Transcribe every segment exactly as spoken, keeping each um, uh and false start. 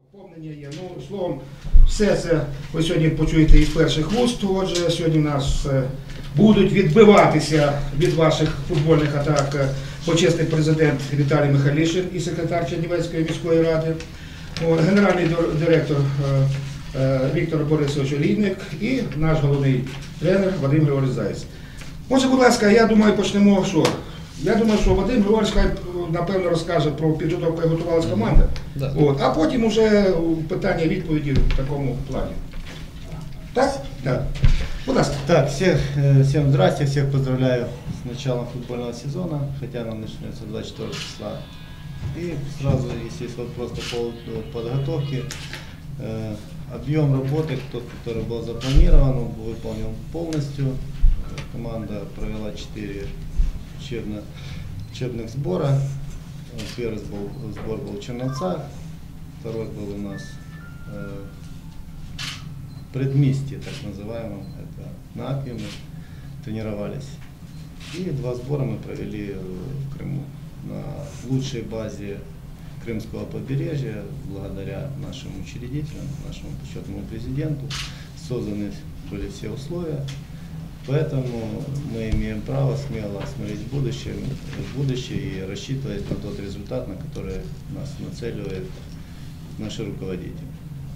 Поповнення є. Ну, словом, все це ви сьогодні почуєте із перших вуст. Отже, сьогодні у нас будуть відбиватися від ваших футбольних атак почесний президент Віталій Михайлішин і секретар Чернівецької міської ради, генеральний директор Віктор Борисович Олійник і наш головний тренер Вадим Григорович Заєць. Отже, будь ласка, я думаю, почнемо що? Я думаю, що Вадим Григорович, напевно, розкаже про підготовку, як готувалася команда, да. От, а потім вже питання-відповіді в такому плані. Так? Так. Будь ласка. Так, всех, всем здрасте, всех поздравляю с началом футбольного сезона, хотя нам начнется двадцать четвёртого числа. И сразу, если есть вопрос по поводу подготовки, э, объем работы, тот, который был запланирован, он был выполнен полностью. Команда провела четыре учебно, учебных сбора. Первый был, сбор был в Черновцах, второй был у нас э, в Предместье, так называемом, это на Апе мы тренировались. И два сбора мы провели в Крыму на лучшей базе Крымского побережья, благодаря нашим учредителям, нашему почетному президенту. Созданы были все условия. Поэтому мы имеем право смело смотреть в будущее, в будущее и рассчитывать на тот результат, на который нас нацеливают наши руководители.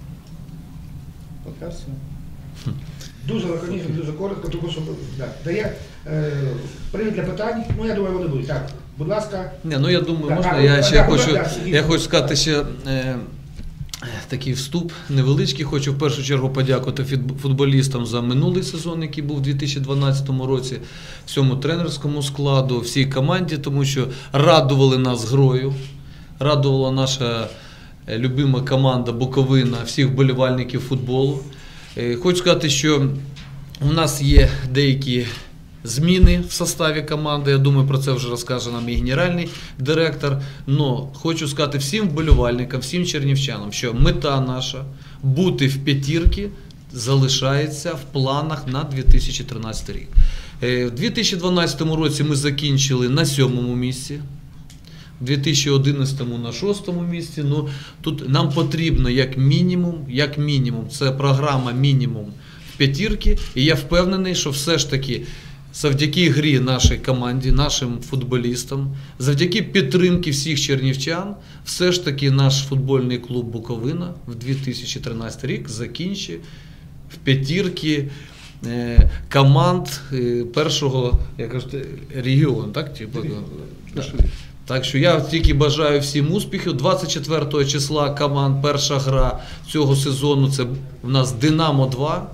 Пока все. Дуже лаконічно, дуже коротко, тому що да, дає е, привід для питань. Ну, я думаю, вони будуть. Так, будь ласка. Не, ну я думаю, Так, можна, а, я а, ще а, хочу, а, я хочу сказати ще е, такий вступ невеличкий. Хочу в першу чергу подякувати футболістам за минулий сезон, який був у дві тисячі дванадцятому році, всьому тренерському складу, всій команді, тому що радували нас грою, радувала наша любима команда Буковина, всіх вболівальників футболу. Е, хочу сказати, що у нас є деякі зміни в составі команди, я думаю, про це вже розкаже нам і генеральний директор. Но хочу сказати всім вболівальникам, всім чернівчанам, що мета наша бути в п'ятірці залишається в планах на дві тисячі тринадцятий рік. В дві тисячі дванадцятому році ми закінчили на сьомому місці, в дві тисячі одинадцятому на шостому місці. Ну, тут нам потрібно як мінімум, як мінімум, це програма мінімум в п'ятірці, і я впевнений, що все ж таки завдяки грі нашій команді, нашим футболістам, завдяки підтримки всіх чернівчан, все ж таки наш футбольний клуб Буковина в дві тисячі тринадцятий рік закінчить в п'ятірці е, команд е, першого, як кажете, регіону, так? Так що я тільки бажаю всім успіхів. двадцять четвертого числа команд, перша гра цього сезону, це в нас Динамо два.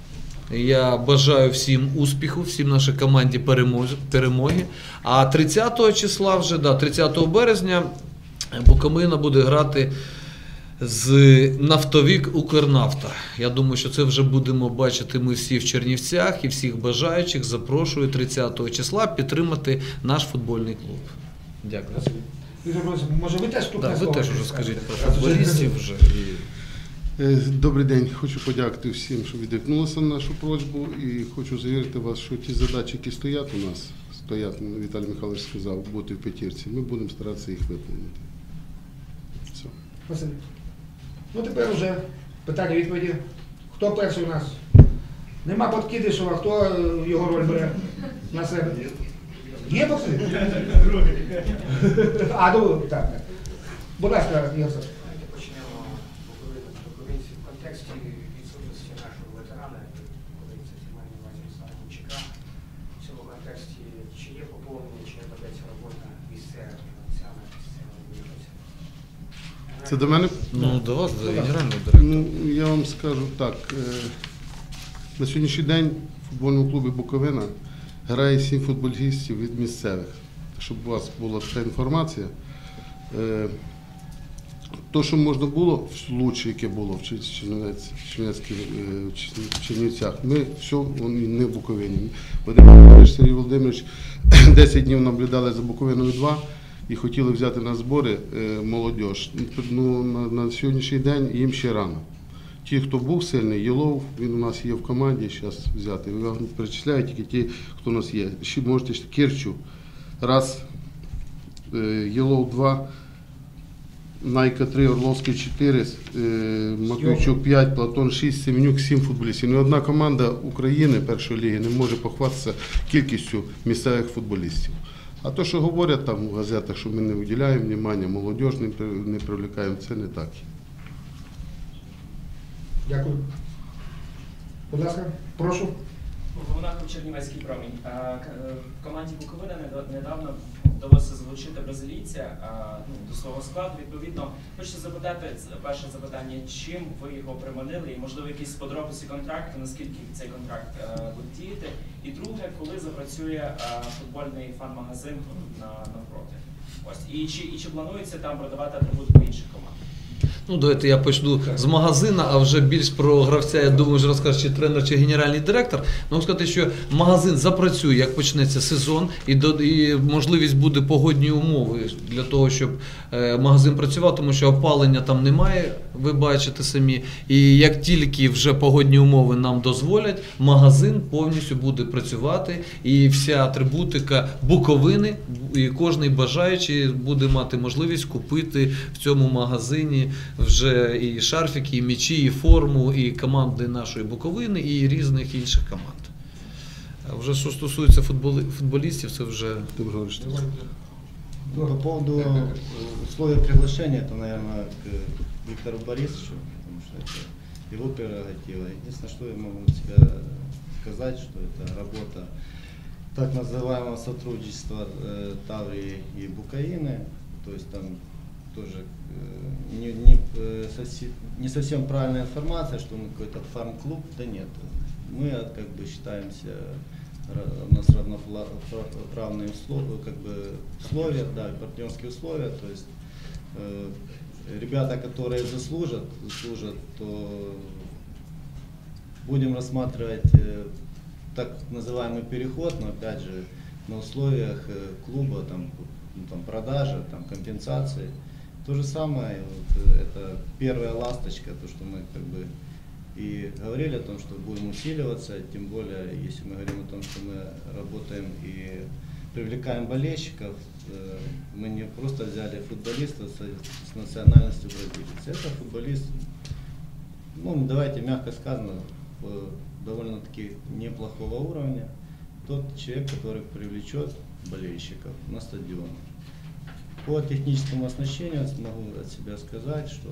Я бажаю всім успіху, всім нашій команді перемоги. А тридцятого числа вже, да, тридцятого березня Буковина буде грати з Нафтовик Укрнафта. Я думаю, що це вже будемо бачити ми всі в Чернівцях і всіх бажаючих запрошую тридцятого числа підтримати наш футбольний клуб. Дякую. Може ви теж тут? Да, ви теж вже скажіть про футболістів вже. Добрий день, хочу подякувати всім, що відгукнулися на нашу просьбу, і хочу завірити вас, що ті задачі, які стоять у нас, стоять, Віталій Михайлович сказав, бути в п'ятірці, ми будемо старатися їх виконати. Все. Василь. Ну тепер вже питання-відповіді. Хто перший у нас? Нема подкидишів, а хто його роль бере на себе? Є Василь? А, ну, так. Будь ласка, Ігор Саш. Відсутності нашого ветерана, подається сімейні увазі Руслана Гунчака. В цьому контексті, чи є поповнення, чи ведеться робота місцевими гравцями, місцевими виборцями? Це до мене? Ну, до вас, до генерального директора. Ну, я вам скажу так, на сьогоднішній день в футбольному клубі Буковина грає сім футболістів від місцевих. Щоб у вас була така інформація. То, що можна було, в случаї, яке було в Чернівцях, ми все, вони не в Буковині. Вадим Сергій Володимирович десять днів наблюдали за Буковиною два і хотіли взяти на збори молодіж. Ну, на, на сьогоднішній день їм ще рано. Ті, хто був сильний, Єлов, він у нас є в команді, зараз взяти. Ви вам перечисляю тільки ті, хто у нас є. Ще можете Кирчу, раз, Єлов два. Найка три, Орловський чотири, е, Макійчук п'ять, Платон шість, Семенюк сім футболістів. Ні одна команда України першої ліги не може похвастатися кількістю місцевих футболістів. А то, що говорять там в газетах, що ми не виділяємо внимання, молодіж не, при- не привлікаємо, це не так. Дякую. Будь ласка, прошу. Монахов Чернівецький промінь. А, к- е, В команді Буковина недо- недавно вдалося залучити бразилійця а, ну, до свого складу. Відповідно, хочеться запитати, з- перше запитання, чим ви його приманили, і можливо якісь подробиці контракту, наскільки цей контракт е, буде діяти. І друге, коли запрацює е, футбольний фан-магазин на, навпроти. Ось. І чи, і чи планується там продавати атрибутику інших команд? Ну, давайте я почну з магазина, а вже більш про гравця, я думаю, вже розкаже чи тренер, чи генеральний директор. Ну, можу сказати, що магазин запрацює, як почнеться сезон, і, до, і можливість буде погодні умови для того, щоб е, магазин працював, тому що опалення там немає, ви бачите самі. І як тільки вже погодні умови нам дозволять, магазин повністю буде працювати, і вся атрибутика Буковини, і кожний бажаючий буде мати можливість купити в цьому магазині вже і шарфики, і м'ячі, і форму, і команди нашої Буковини, і різних інших команд. А вже що стосується футболи, футболістів, це вже Ти говориш, що По поводу э, условий приглашения, это, наверное, к Виктору Борисовичу, потому что это его прерогатива. Единственное, что я могу от себя сказать, что это работа так называемого сотрудничества э, Таврии и Буковины, то есть там тоже э, не, не, э, соси- не совсем правильная информация, что мы какой-то фарм-клуб, да нет. Мы э, как бы считаемся, ра- у нас равноправные условия, как бы условия, да, партнерские условия, то есть э, ребята, которые заслужат, заслужат, то будем рассматривать э, так называемый переход, но опять же на условиях э, клуба, там, ну, там продажи, там компенсации. То же самое, вот, э, это первая ласточка, то, что мы как бы и говорили о том, что будем усиливаться, тем более, если мы говорим о том, что мы работаем и привлекаем болельщиков, э, мы не просто взяли футболиста с, с национальностью бразилец. Это футболист, ну давайте мягко сказано, э, довольно-таки неплохого уровня. Тот человек, который привлечет болельщиков на стадион. По техническому оснащению могу от себя сказать, что,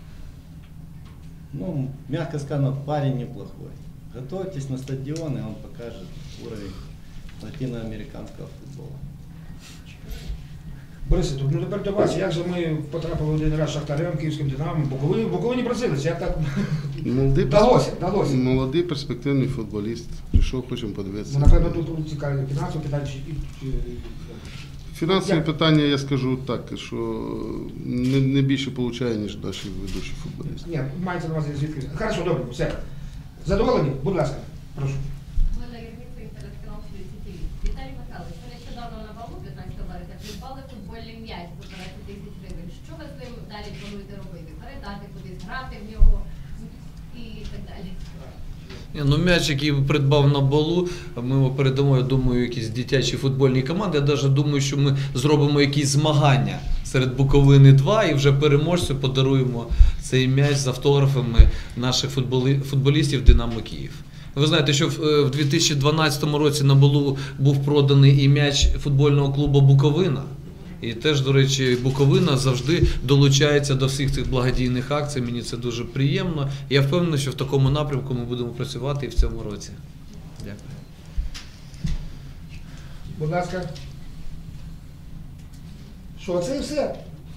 ну, мягко сказано, парень неплохой. Готовьтесь на стадион, и он покажет уровень латиноамериканского футбола. Борисе, ну тепер до вас, як же ми потрапили один раз Шахтарем, Київським Динамо, Буковині, Буковині бразилець, як так молодий, вдалося, перспек- вдалося. молодий перспективний футболіст. Прийшов, хочемо подивитися. Ну, напевно, тут цікаві фінансові питання. чи- чи- Фінансові Як? питання, я скажу так, що не, не більше отримує, ніж наші ведучі футболісти. Ні, мається на увазі звідки. Хорошо, добре, все. Задоволені? Будь ласка, прошу. Олена Єрміцька, телеканал ТВ. Віталій Михайлович, ви нещодавно на балу п'ятнадцятого березня придбали футбольний м'яч за п'ятнадцять тисяч гривень. Що ви з ним далі плануєте робити? Передати кудись, грати в нього і так далі? Ні, ну, м'яч, який придбав на балу, ми його передамо, я думаю, якісь дитячі футбольні команди. Я навіть думаю, що ми зробимо якісь змагання серед Буковини два і вже переможцю подаруємо цей м'яч з автографами наших футболи- футболістів Динамо Київ. Ви знаєте, що в е, в дві тисячі дванадцятому році на балу був проданий і м'яч футбольного клубу Буковина. І теж, до речі, Буковина завжди долучається до всіх цих благодійних акцій. Мені це дуже приємно. Я впевнений, що в такому напрямку ми будемо працювати і в цьому році. Дякую. Будь ласка. Що, це і все?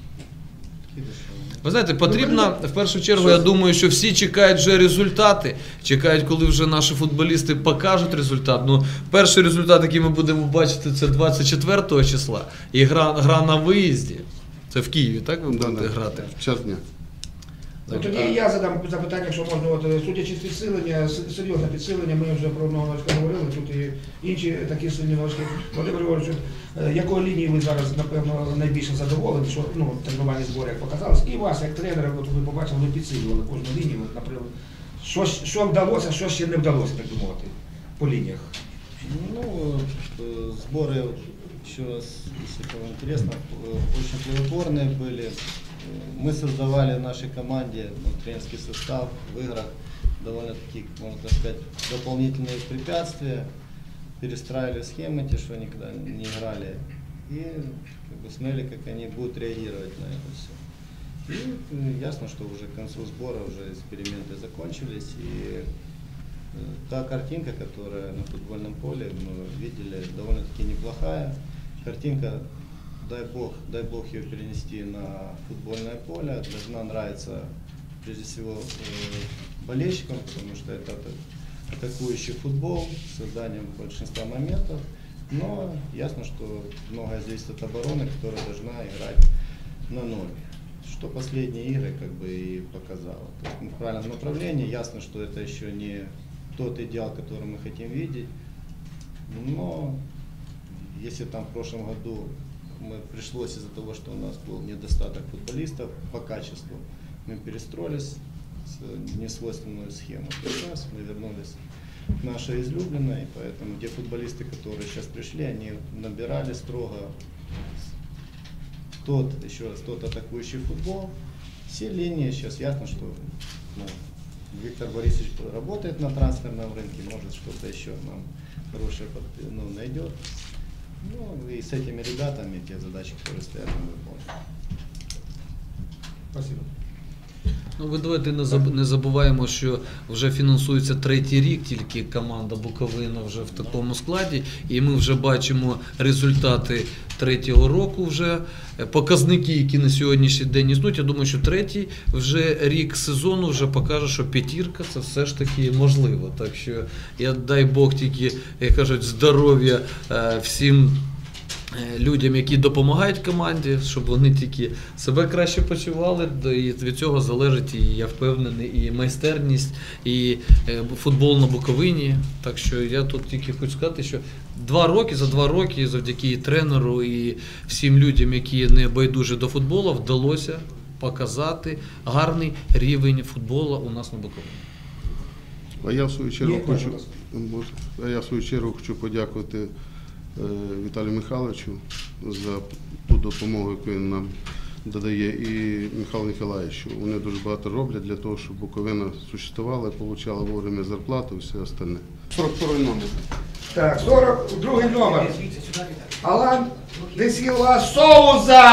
Ви знаєте, потрібно, в першу чергу, я думаю, що всі чекають вже результати, чекають, коли вже наші футболісти покажуть результат. Ну, перший результат, який ми будемо бачити, це двадцять четвертого числа. І гра, гра на виїзді. Це в Києві, так ви будете Да-да. грати? В час дня. Ну, тоді я задам запитання, якщо можна, от, судячи з підсилення, с- серйозне підсилення, ми вже про одного новачка говорили, тут і інші такі сильні новачки. Володимир Григорович, е, якої лінії ви зараз, напевно, найбільше задоволені, що ну, тренувальні збори, як показалось, і вас, як тренера, от ви побачили, ви підсилювали кожну лінію, от, наприклад, що, ж- що вдалося, що ще не вдалося, так би мовити, по лініях. Ну, э, сборы, еще раз, если кому интересно, э, очень плодотворные были. мы создавали в нашей команде ну, тренерский состав в играх довольно-таки, можно так сказать, дополнительные препятствия, перестраивали схемы, те, что никогда не играли, и как бы, смотрели, как они будут реагировать на это все. И э, ясно, что уже к концу сбора уже эксперименты закончились, и э, та картинка, которая на футбольном поле мы видели, довольно-таки неплохая. Картинка, дай бог, дай бог ее перенести на футбольное поле, должна нравиться прежде всего э, болельщикам, потому что это атакующий футбол с созданием большинства моментов, но ясно, что многое зависит от обороны, которая должна играть на ноль. Что последние игры как бы и показало. То есть мы в правильном направлении, ясно, что это еще не тот идеал, который мы хотим видеть, но если там в прошлом году мы пришлось из-за того, что у нас был недостаток футболистов по качеству, мы перестроились в несвойственную схему. Сейчас мы вернулись к нашей излюбленной, поэтому те футболисты, которые сейчас пришли, они набирали строго тот, еще раз, тот атакующий футбол. Все линии сейчас ясно, что ну, Виктор Борисович работает на трансферном рынке, может что-то еще нам хорошее ну, найдет. Ну и с этими ребятами те задачи, которые стоят, мы выполняем. Спасибо. Ну, ви давайте не заб- не забуваємо, що вже фінансується третій рік тільки команда Буковина вже в такому складі, і ми вже бачимо результати третього року вже, показники, які на сьогоднішній день існують. Я думаю, що третій вже рік сезону вже покаже, що п'ятірка це все ж таки можливо. Так що я дай Бог тільки, як кажуть, здоров'я е, всім людям, які допомагають команді, щоб вони тільки себе краще почували, і від цього залежить, і я впевнений, і майстерність, і футбол на Буковині. Так що я тут тільки хочу сказати, що два роки, за два роки, завдяки і тренеру, і всім людям, які не байдужі до футболу, вдалося показати гарний рівень футболу у нас на Буковині. А я в свою чергу Є, хочу, будь може, а я в свою чергу хочу подякувати Віталію Михайловичу за ту допомогу, яку він нам додає, і Михайлу Ніколаєвичу. Вони дуже багато роблять для того, щоб Буковина существувала, отримала вовремя зарплату і все остальне. сорок второй номер. Так, сорок другий номер. Алан Десіла Соуза!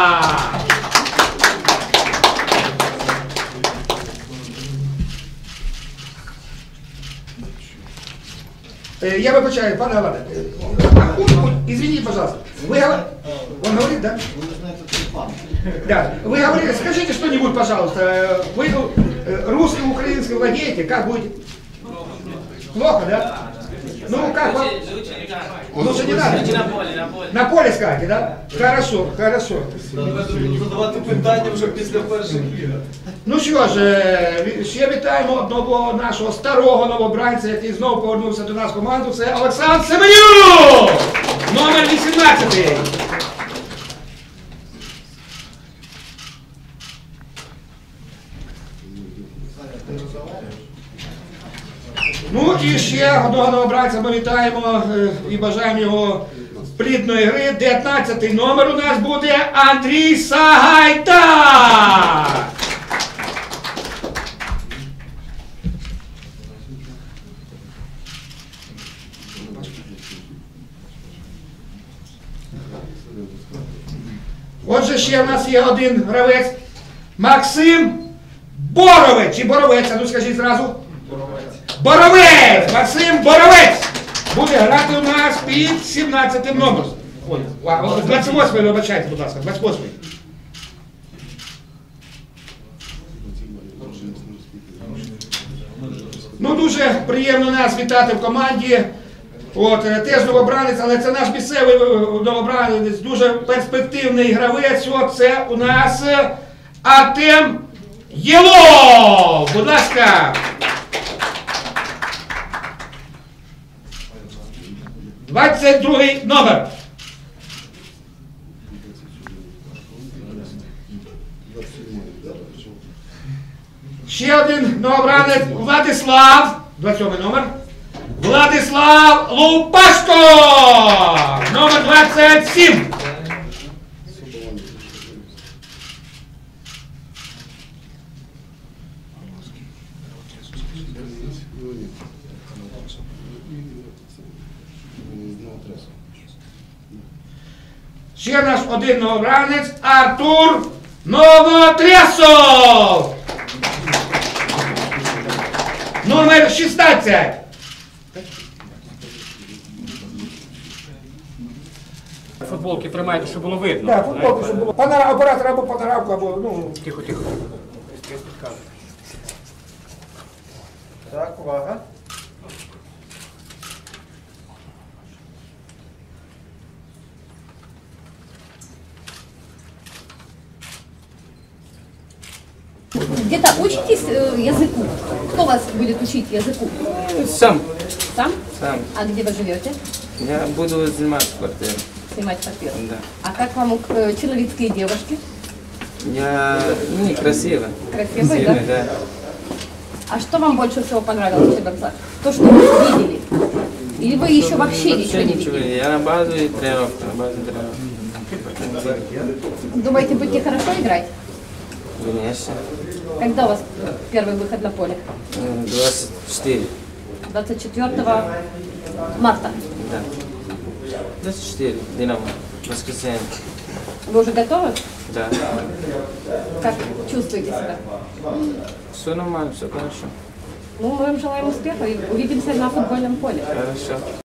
Э, Я выбачаю, пане Алане. Извините, пожалуйста. Вы говорите... Он говорит, да? Да. Вы говорите, скажите что-нибудь, пожалуйста. Вы э, русским, украинским владеете? Как будете? Плохо, да? Ну, как вам? Лучше не надо. На поле, на поле. На поле скажете, да? Хорошо, хорошо. Задавати питання вже після перших ігор. Ну що ж, е, ще вітаємо одного нашого старого новобранця, який знову повернувся до нас в команду. Це Олександр Семенюк! Номер вісімнадцятий. Ну і ще одного новобранця ми вітаємо е, і бажаємо його плідної гри. дев'ятнадцятий номер у нас буде Андрій Сагайдак. Отже, ще в нас є один гравець. Максим Боровець. Чи Боровець? А ну скажіть зразу. Боровець! Максим Боровець! Буде грати у нас під сімнадцятим номером. Ой, а, двадцять восьмий, вибачайте, будь ласка, двадцять восьмий. Ну, дуже приємно нас вітати в команді. От, теж новобранець, але це наш місцевий новобранець, дуже перспективний гравець. От це у нас Артем Єлов! Будь ласка! двадцять другий номер. Ще один новобранець Владислав. двадцять сьомий номер. Владислав Лупашко! Номер двадцять сім. Ще наш один новобранець Артур Новотрясов. Номер шістнадцять. Футболки тримайте, щоб було видно. Так, футболки, щоб було. Панора, оператор або панорамку, або, ну... Тихо, тихо. Так, увага. Где-то учитесь э, языку? Кто вас будет учить языку? Сам, Сам? сам. А где вы живете? Я буду заниматься квартирой. Снимать квартиру. Да. А как вам э, человеческие девушки? Я ну, некрасиво. Красивые, Красивый, да? да? А что вам больше всего понравилось в Чебоксарах? То, что вы видели? Или вы еще вообще, ничего не ничего. видели? Я на базу и тренировка, на базу тренировка. Думаете, будете хорошо играть? Конечно. Когда у вас первый выход на поле? Э, двадцать четыре. двадцать четвёртого марта. Да. двадцать четыре. Динамо. Воскресенье. Вы уже готовы? Да. Как чувствуете себя? Все нормально, все хорошо. Ну, мы вам желаем успеха и увидимся на футбольном поле. Хорошо.